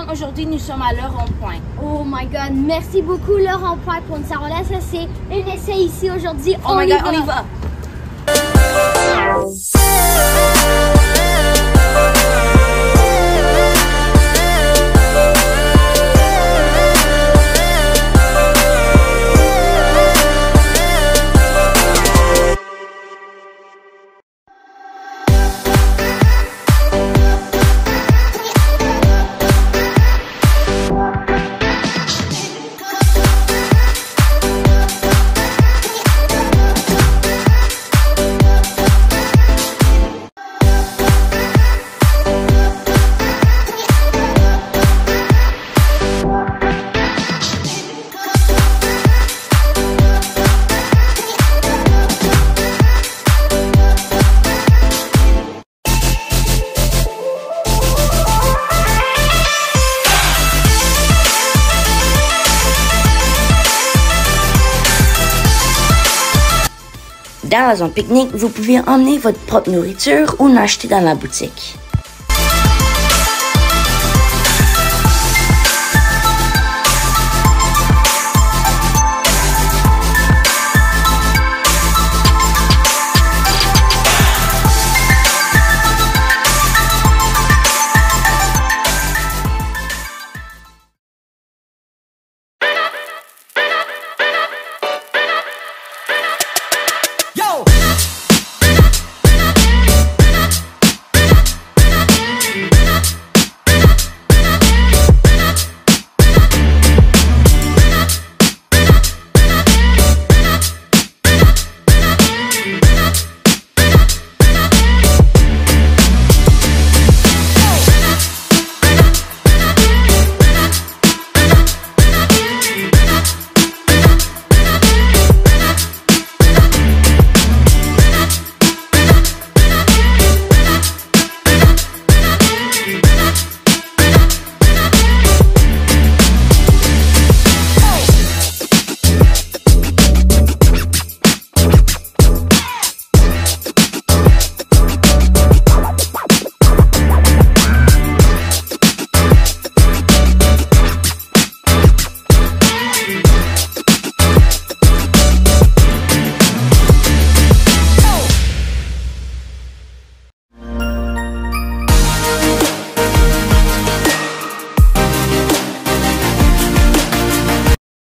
monde. Aujourd'hui, nous sommes à Le Rond-Point. Oh my god, merci beaucoup Le Rond-Point pour nous avoir laissé un essai ici aujourd'hui. Oh my god, on y va! Dans la zone pique-nique, vous pouvez emmener votre propre nourriture ou en acheter dans la boutique.